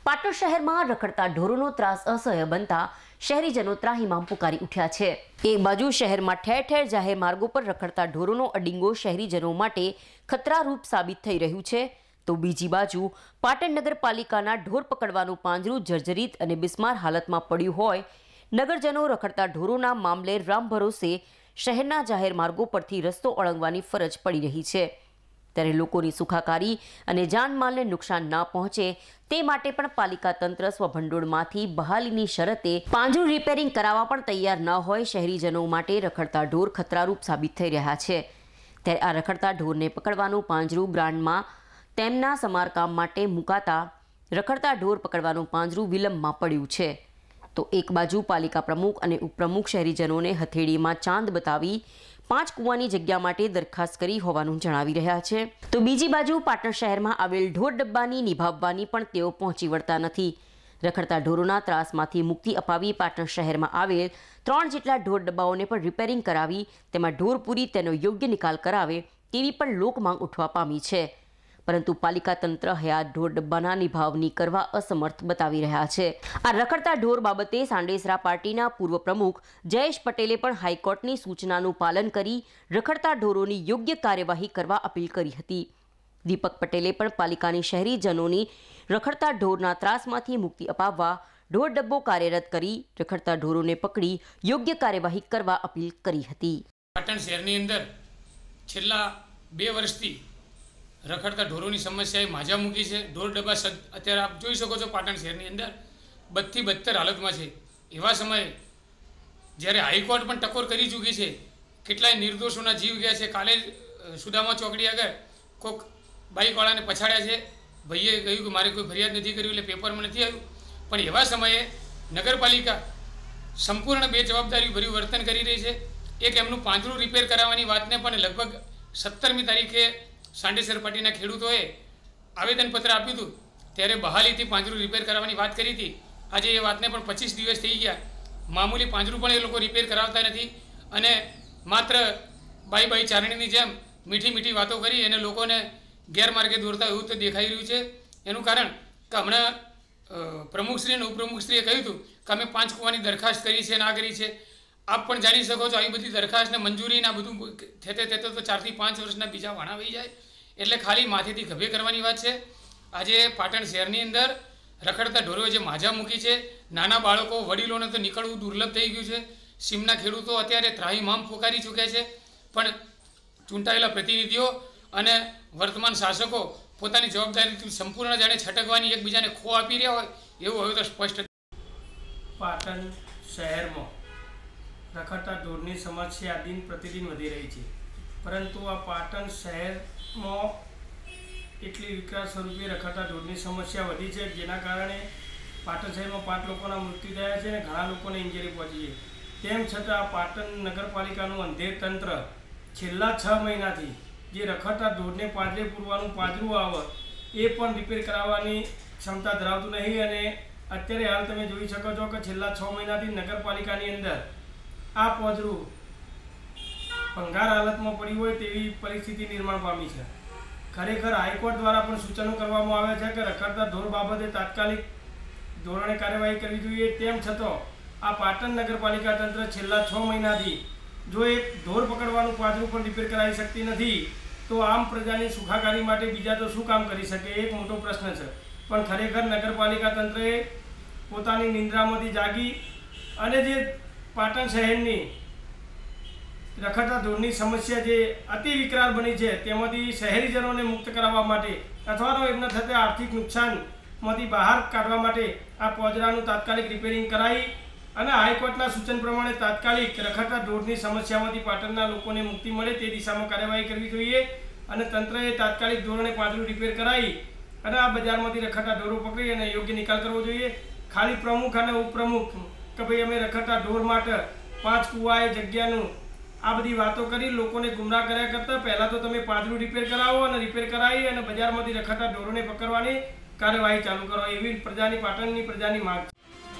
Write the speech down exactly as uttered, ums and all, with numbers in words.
પાટણ શહેરમાં રખડતા ઢોરોનો ત્રાસ અસહ્ય બનતા શહેરીજનો ત્રાહિમામ પુકારી ઉઠ્યા છે। એક બાજુ શહેરમાં ઠેર ઠેર જાહેર માર્ગો પર રખડતા ઢોરોનો અડીંગો શહેરીજનો માટે ખતરારૂપ સાબિત થઈ રહ્યું છે, તો બીજી બાજુ પાટણ નગરપાલિકાના ઢોર પકડવાનું પાંજરું જર્જરિત અને બિસ્માર હાલતમાં પડ્યું હોય, નગરજનો રખડતા ઢોરોના મામલે રામ ભરોસે શહેરના જાહેર માર્ગો પરથી રસ્તો ઓળંગવાની ફરજ પડી રહી છે। ત્યારે લોકોની સુખાકારી અને જાનમાલને નુકસાન ન પહોંચે તે માટે પણ પાલિકા તંત્ર સ્વભંડોળમાંથી બહાલીની શરતે પાંજરું રિપેરિંગ કરાવવા પણ તૈયાર ન હોય શહેરીજનો માટે રખડતા ઢોર ખતરારૂપ સાબિત થઈ રહ્યા છે। ત્યારે આ રખડતા ઢોરને પકડવાનું પાંજરું ગ્રાન્ડમાં તેમના સમારકામ માટે મુકાતા રખડતા ઢોર પકડવાનું પાંજરું વિલંબમાં પડ્યું છે। તો એક બાજુ પાલિકા પ્રમુખ અને ઉપપ્રમુખ શહેરીજનોને હથેળીમાં ચાંદ બતાવી પાંચ કુવાની જગ્યા માટે દરખાસ્ત કરી હોવાનું જણાવી રહ્યા છે, તો બીજી બાજુ પાટણ શહેરમાં આવેલ ઢોર ડબ્બાની નિભાવવાની પણ તેઓ પહોંચી વળતા નથી। રખડતા ઢોરોના ત્રાસમાંથી મુક્તિ અપાવી પાટણ શહેરમાં આવેલ ત્રણ જેટલા ઢોર ડબ્બાઓને પણ રિપેરિંગ કરાવી તેમાં ઢોર પૂરી તેનો યોગ્ય નિકાલ કરાવે તેવી પણ લોકમાંગ ઉઠવા પામી છે, પરંતુ પાલિકા તંત્ર હયાત ઢોર ડબ્બાના નિભાવની કરવા અસમર્થ બતાવી રહ્યા છે। આ રખડતા ઢોર બાબતે સાંડેસરા પાર્ટીના પૂર્વ પ્રમુખ જયેશ પટેલે પણ હાઈકોર્ટની સૂચનાનું પાલન કરી રખડતા ઢોરોની યોગ્ય કાર્યવાહી કરવા અપીલ કરી હતી। દીપક પટેલે પણ પાલિકાની શહેરીજનોની રખડતા ઢોરના ત્રાસમાંથી મુક્તિ અપાવવા ઢોર ડબ્બો કાર્યરત કરી રખડતા ઢોરોને પકડી યોગ્ય કાર્યવાહી કરવા અપીલ કરી હતી। પાટણ શહેરની અંદર છેલ્લા બે વર્ષથી રખડતા ઢોરોની સમસ્યાએ માજા મૂકી છે। ઢોર ડબ્બા અત્યારે આપ જોઈ શકો છો પાટણ શહેરની અંદર બદથી બદતર હાલતમાં છે। એવા સમયે જ્યારે હાઈકોર્ટ પણ ટકોર કરી ચૂકી છે, કેટલાય નિર્દોષોના જીવ ગયા છે। કાલે સુદામા ચોકડી આગળ કોઈક બાઇકવાળાને પછાડ્યા છે, ભાઈએ કહ્યું કે મારે કોઈ ફરિયાદ નથી કરી એટલે પેપરમાં નથી આવ્યું, પણ એવા સમયે નગરપાલિકા સંપૂર્ણ બેજવાબદારી ભર્યું વર્તન કરી રહી છે। એક એમનું પાંજરું રિપેર કરાવવાની વાતને પણ લગભગ સત્તરમી તારીખે સાંડેસર પાર્ટીના ખેડૂતોએ આવેદનપત્ર આપ્યું હતું, ત્યારે બહાલીથી પાંજરું રિપેર કરાવવાની વાત કરી હતી। આજે એ વાતને પણ પચીસ દિવસ થઈ ગયા, મામૂલી પાંજરું પણ એ લોકો રિપેર કરાવતા નથી અને માત્ર બાઈ બાઈ ચારણીની જેમ મીઠી મીઠી વાતો કરી અને લોકોને ગેરમાર્ગે દોરતા એવું તો દેખાઈ રહ્યું છે। એનું કારણ કે હમણાં પ્રમુખશ્રી અને ઉપપ્રમુખશ્રીએ કહ્યું હતું કે અમે પાંચ કુવાની દરખાસ્ત કરી છે અને આ કરી છે। આપ પણ જાણી શકો છો આવી બધી દરખાસ્તને મંજૂરીના બધું થતે થતે તો ચારથી પાંચ વર્ષના બીજા વાણા વહી જાય, એટલે ખાલી માથેથી ખભે કરવાની વાત છે। આજે પાટણ શહેરની અંદર રખડતા ઢોરોએ જે માજા મૂકી છે, નાના બાળકો વડીલોને તો નીકળવું દુર્લભ થઈ ગયું છે। સીમના ખેડૂતો અત્યારે ત્રાહિમામ પોકારી ચૂક્યા છે, પણ ચૂંટાયેલા પ્રતિનિધિઓ અને વર્તમાન શાસકો પોતાની જવાબદારીથી સંપૂર્ણ જાણે છટકવાની એકબીજાને ખો આપી રહ્યા હોય એવું હવે તો સ્પષ્ટ। પાટણ શહેરમાં રખડતા ઢોરની સમસ્યા દિન પ્રતિદિન વધી રહી છે, પરંતુ આ પાટણ શહેરમાં એટલી વિકરાળ સ્વરૂપે રખડતા ઢોરની સમસ્યા વધી છે, જેના કારણે પાટણ શહેરમાં પાંચ લોકોના મૃત્યુ થયા છે અને ઘણા લોકોને ઇન્જરી પહોંચી છે। તેમ છતાં આ પાટણ નગરપાલિકાનું અંધેર તંત્ર છેલ્લા છ મહિનાથી જે રખડતા ઢોરને પાંજરે પૂરવાનું પાંજરું આવે એ પણ રિપેર કરાવવાની ક્ષમતા ધરાવતું નહીં, અને અત્યારે હાલ તમે જોઈ શકો છો કે છેલ્લા છ મહિનાથી નગરપાલિકાની અંદર આ પાંજરું ભંગાર હાલતમાં પડ્યું હોય તેવી પરિસ્થિતિ નિર્માણ પામી છે। ખરેખર હાઈકોર્ટ દ્વારા પણ સૂચનો કરવામાં આવ્યા છે કે રખડતા ઢોર બાબતે તાત્કાલિક ધોરણે કાર્યવાહી કરવી જોઈએ, તેમ છતાં આ પાટણ નગરપાલિકા તંત્ર છેલ્લા છ મહિનાથી જો એક ઢોર પકડવાનું પાંજરું પણ રિપેર કરાવી શકતી નથી તો આમ પ્રજાની સુખાકારી માટે બીજા તો શું કામ કરી શકે, એક મોટો પ્રશ્ન છે। પણ ખરેખર નગરપાલિકા તંત્રએ પોતાની નિંદ્રામાંથી જાગી અને જે પાટણ શહેરની રખડતા ઢોરની સમસ્યા જે અતિ વિકરાળ બની છે તેમાંથી શહેરીજનોને મુક્ત કરાવવા માટે અથવા તો એમને થતા આર્થિક નુકસાનમાંથી બહાર કાઢવા માટે આ પાંજરાનું તાત્કાલિક રિપેરિંગ કરાવી અને હાઈકોર્ટના સૂચન પ્રમાણે તાત્કાલિક રખડતા ઢોરની સમસ્યામાંથી પાટણના લોકોને મુક્તિ મળે તે દિશામાં કાર્યવાહી કરવી જોઈએ અને તંત્રએ તાત્કાલિક ધોરણે પાંજરું રિપેર કરાવી અને આ બજારમાંથી રખડતા ઢોરો પકડી અને યોગ્ય નિકાલ કરવો જોઈએ। ખાલી પ્રમુખ અને ઉપપ્રમુખ કે ભાઈ અમે રખડતા ઢોર માટે પાંચ કુવાએ જગ્યાનું આ બધી વાતો કરી લોકોને ગુમરાહ કર્યા કરતાં પહેલાં તો તમે પાંજરું રિપેર કરાવો અને રિપેર કરાવી અને બજારમાંથી રખડતા ઢોરોને પકડવાની કાર્યવાહી ચાલુ કરો, એવી પ્રજાની પાટણની પ્રજાની માગ છે।